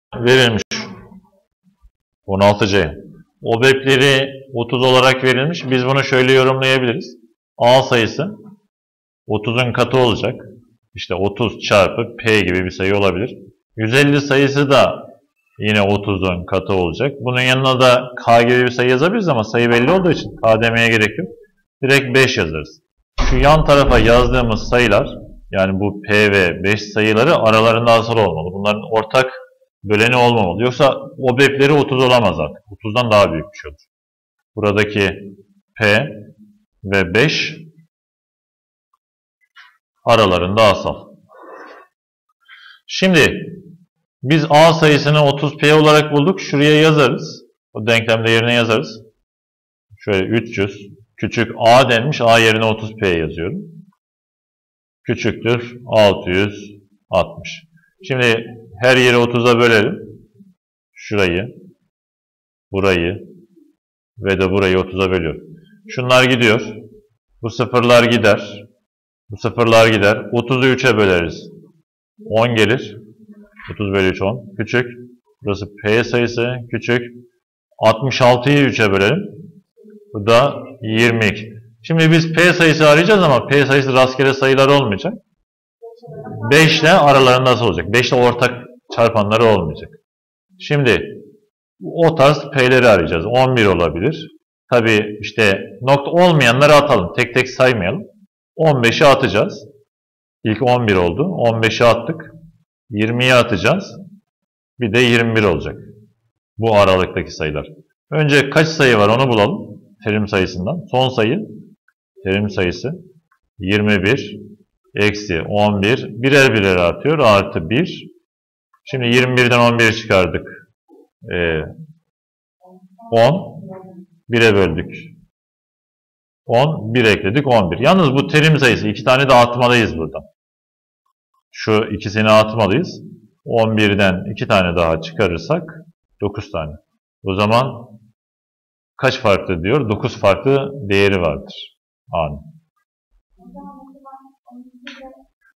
verilmiş. 16C. OBEP'leri 30 olarak verilmiş. Biz bunu şöyle yorumlayabiliriz. A sayısı 30'un katı olacak. İşte 30 çarpı P gibi bir sayı olabilir. 150 sayısı da yine 30'un katı olacak. Bunun yanına da K gibi bir sayı yazabiliriz ama sayı belli olduğu için K demeye gerek yok. Direkt 5 yazarız. Şu yan tarafa yazdığımız sayılar, yani bu P ve 5 sayıları aralarında asal olmalı. Bunların ortak böleni olmamalı. Yoksa OBEP'leri 30 olamaz artık. 30'dan daha büyük bir şey olur. Buradaki P ve 5 aralarında asal. Şimdi biz A sayısını 30P olarak bulduk. Şuraya yazarız. O denklemde yerine yazarız. Şöyle 300 küçük A denmiş. A yerine 30P yazıyorum. Küçüktür 660. Şimdi her yeri 30'a bölelim. Şurayı, burayı ve de burayı 30'a bölüyorum. Şunlar gidiyor. Bu sıfırlar gider. Bu sıfırlar gider. 30'u 3'e böleriz. 10 gelir. 30 bölü 3 10. Küçük. Burası P sayısı. Küçük. 66'yı 3'e bölelim. Bu da 22. Şimdi biz P sayısı arayacağız ama P sayısı rastgele sayılar olmayacak. 5 ile aralarında nasıl olacak? 5 ile ortak çarpanları olmayacak. Şimdi o tarz P'leri arayacağız. 11 olabilir. Tabi işte nokta olmayanları atalım. Tek tek saymayalım. 15'i atacağız. İlk 11 oldu. 15'i attık. 20'yi atacağız. Bir de 21 olacak. Bu aralıktaki sayılar. Önce kaç sayı var onu bulalım. Terim sayısından. Son sayı. Terim sayısı. 21. Eksi 11. Birer birer artıyor. Artı 1. Şimdi 21'den 11'i çıkardık. 10. 1'e böldük. 10. 1 ekledik. 11. Yalnız bu terim sayısı. 2 tane de atmalıyız burada. Şu ikisini atmalıyız. 11'den 2 tane daha çıkarırsak 9 tane. O zaman kaç farklı diyor? 9 farklı değeri vardır. A'nın.